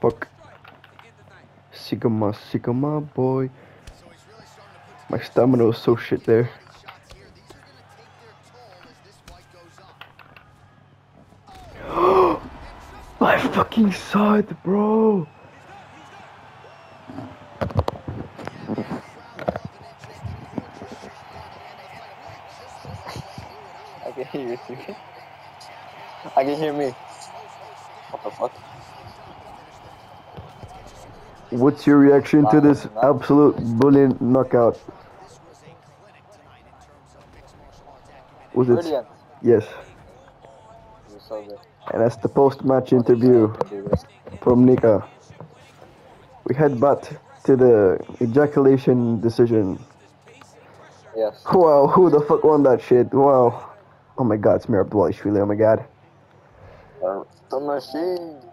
fuck? Sigma, boy. My stamina was so shit there. I fucking saw it, bro. I can hear you too. I can hear me. What the fuck? What's your reaction to this absolute bullying knockout? Was it? Brilliant. Yes. You're so good. And that's the post-match Only you interview can do this. from Nika. We head back to the ejaculation decision. Yes. Wow, who the fuck won that shit? Wow. Oh my god, it's Merab Dvalishviliiii, oh my god. The machine.